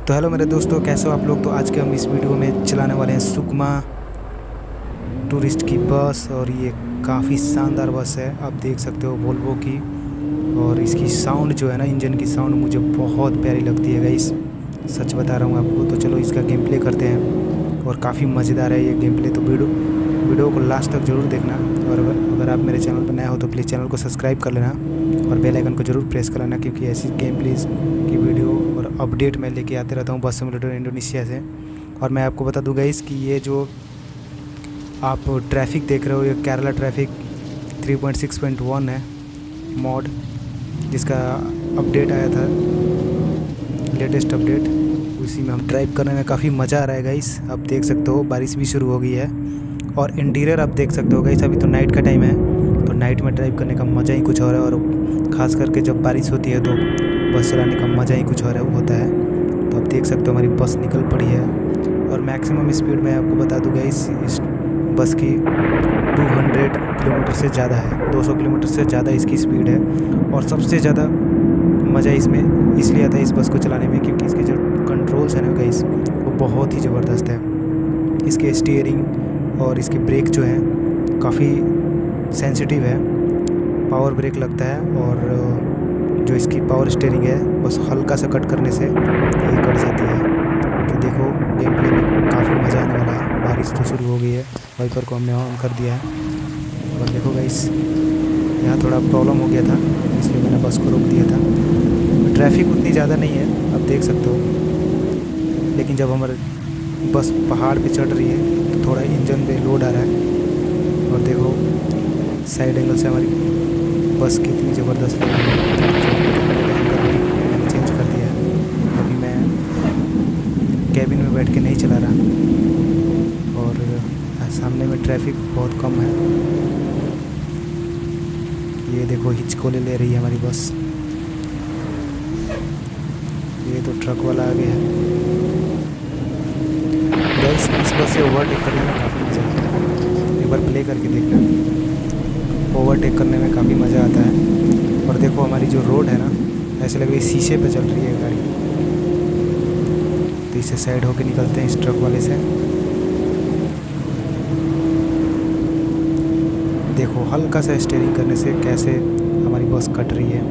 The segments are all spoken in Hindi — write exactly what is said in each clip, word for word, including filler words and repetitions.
तो हेलो मेरे दोस्तों, कैसे हो आप लोग। तो आज के हम इस वीडियो में चलाने वाले हैं सुकमा टूरिस्ट की बस। और ये काफ़ी शानदार बस है, आप देख सकते हो वोल्वो की। और इसकी साउंड जो है ना, इंजन की साउंड मुझे बहुत प्यारी लगती है गाइस, सच बता रहा हूँ आपको। तो चलो इसका गेम प्ले करते हैं, और काफ़ी मज़ेदार है ये गेम प्ले। तो वीडियो वीडियो को लास्ट तक ज़रूर देखना। और अगर अगर आप मेरे चैनल पर नए हो तो प्लीज़ चैनल को सब्सक्राइब कर लेना और बेल आइकन को ज़रूर प्रेस कर लेना, क्योंकि ऐसी गेम प्लेज की वीडियो और अपडेट मैं लेके आते रहता हूँ बस सिमुलेटर इंडोनेशिया से। और मैं आपको बता दूँ गाइस कि ये जो आप ट्रैफिक देख रहे हो, ये Kerala traffic three point six point one है मॉड, जिसका अपडेट आया था, लेटेस्ट अपडेट। उसी में हम ड्राइव करने में काफ़ी मज़ा आ रहा है गाइस। आप देख सकते हो बारिश भी शुरू हो गई है, और इंटीरियर आप देख सकते हो गाइस। अभी तो नाइट का टाइम है, तो नाइट में ड्राइव करने का मज़ा ही कुछ और है। और ख़ास करके जब बारिश होती है तो बस चलाने का मज़ा ही कुछ और होता है। तो आप देख सकते हो हमारी बस निकल पड़ी है, और मैक्सिमम स्पीड में आपको बता दूँ गाइस, इस बस की दो सौ किलोमीटर से ज़्यादा है, दो सौ किलोमीटर से ज़्यादा इसकी स्पीड है। और सबसे ज़्यादा मज़ा इसमें इसलिए आता है इस बस को चलाने में, क्योंकि इसके जो कंट्रोल्स हैं ना गाइस, वो बहुत ही ज़बरदस्त है। इसके स्टीयरिंग और इसकी ब्रेक जो है काफ़ी सेंसिटिव है, पावर ब्रेक लगता है। और जो इसकी पावर स्टीयरिंग है, बस हल्का सा कट करने से ये कट जाती है। तो देखो गेम प्ले में काफ़ी मज़ा आने वाला है। बारिश तो शुरू हो गई है, वाइपर को हमने ऑन कर दिया है। और देखो गाइस, यहाँ थोड़ा प्रॉब्लम हो गया था, इसलिए मैंने बस को रोक दिया था। ट्रैफिक उतनी ज़्यादा नहीं है, आप देख सकते हो। लेकिन जब हमारे बस पहाड़ पे चढ़ रही है तो थोड़ा इंजन पे लोड आ रहा है। और देखो साइड एंगल से हमारी बस कितनी ज़बरदस्त लग रही है। मैंने चेंज कर दिया है, अभी मैं कैबिन में बैठ के नहीं चला रहा। और सामने में ट्रैफिक बहुत कम है। ये देखो हिचकोले ले रही है हमारी बस। ये तो ट्रक वाला आ गया है गाइस। इस बस से ओवरटेक करने में काफ़ी मज़ा आता है, एक बार प्ले करके देखना। ओवरटेक करने में काफ़ी मज़ा आता है। और देखो हमारी जो रोड है ना, ऐसे लग रही है शीशे पे चल रही है गाड़ी। तो इससे साइड होके निकलते हैं इस ट्रक वाले से। देखो हल्का सा स्टीयरिंग करने से कैसे हमारी बस कट रही है,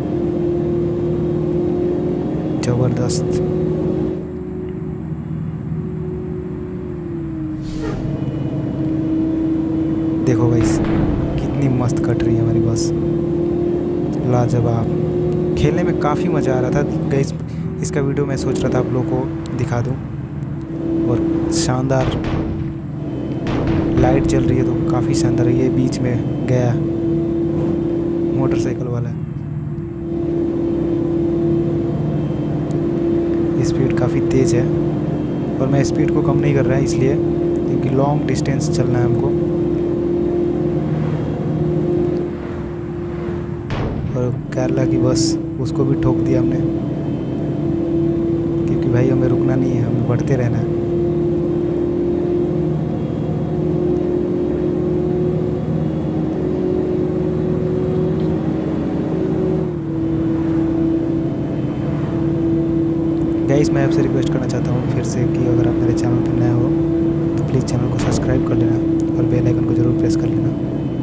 ज़बरदस्त। देखो गाइस कितनी मस्त कट रही है हमारी बस, लाजवाब। खेलने में काफ़ी मज़ा आ रहा था गाइस। इसका वीडियो मैं सोच रहा था आप लोगों को दिखा दूं। और शानदार लाइट जल रही है तो काफ़ी शानदार है। ये बीच में गया मोटरसाइकिल वाला, स्पीड काफ़ी तेज़ है। और मैं स्पीड को कम नहीं कर रहा है इसलिए, क्योंकि लॉन्ग डिस्टेंस चलना है हमको। और केरला की बस, उसको भी ठोक दिया हमने, क्योंकि भाई हमें रुकना नहीं है, हमें बढ़ते रहना है। गाइस मैं आपसे रिक्वेस्ट करना चाहता हूँ फिर से कि अगर आप मेरे चैनल पर नए हो तो प्लीज़ चैनल को सब्सक्राइब कर लेना और बेल आइकन को ज़रूर प्रेस कर लेना।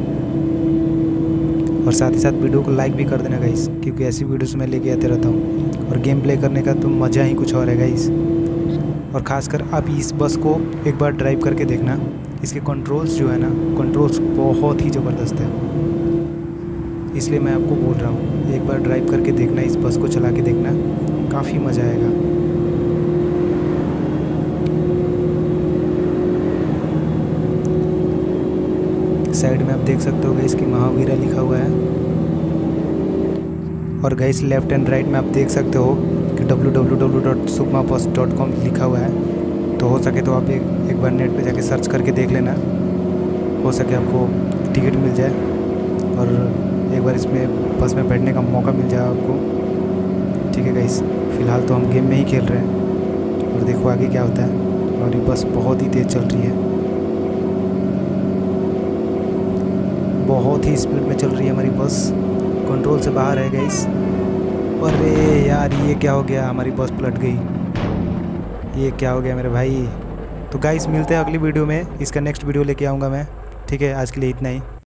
और साथ ही साथ वीडियो को लाइक भी कर देना गाइस, क्योंकि ऐसी वीडियोस मैं लेके आते रहता हूँ। और गेम प्ले करने का तो मज़ा ही कुछ और है गाइस। और ख़ासकर आप इस बस को एक बार ड्राइव करके देखना। इसके कंट्रोल्स जो है ना, कंट्रोल्स बहुत ही ज़बरदस्त है, इसलिए मैं आपको बोल रहा हूँ एक बार ड्राइव करके देखना, इस बस को चला के देखना, काफ़ी मज़ा आएगा। साइड में आप देख सकते हो गाइस कि महावीरा लिखा हुआ है। और गाइस लेफ्ट एंड राइट में आप देख सकते हो कि डब्ल्यू डब्ल्यू डब्ल्यू डॉट सुकमा बस डॉट कॉम लिखा हुआ है। तो हो सके तो आप एक, एक बार नेट पे जाके सर्च करके देख लेना, हो सके आपको टिकट मिल जाए और एक बार इसमें बस में बैठने का मौका मिल जाए आपको। ठीक है गाइस, फ़िलहाल तो हम गेम में ही खेल रहे हैं, और देखो आगे क्या होता है। और ये बस बहुत ही तेज़ चल रही है, बहुत ही स्पीड में चल रही है हमारी बस, कंट्रोल से बाहर है गाइस। अरे यार ये क्या हो गया, हमारी बस पलट गई। ये क्या हो गया मेरे भाई। तो गाइस मिलते हैं अगली वीडियो में, इसका नेक्स्ट वीडियो लेके आऊँगा मैं। ठीक है, आज के लिए इतना ही।